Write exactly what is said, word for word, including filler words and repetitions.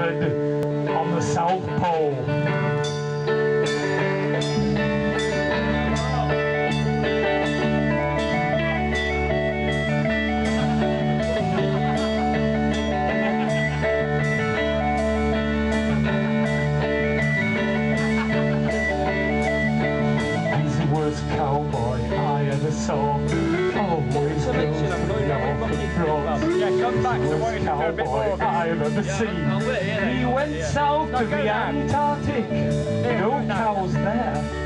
discovered on the South Pole. He's the worst cowboy I ever saw. Always goes to the Norfolk Broads. Yeah, come back. He's the I want worst you to do a bit more cowboy of it. I've ever seen. He went south No, to go the now. Antarctic. No go now. cows there.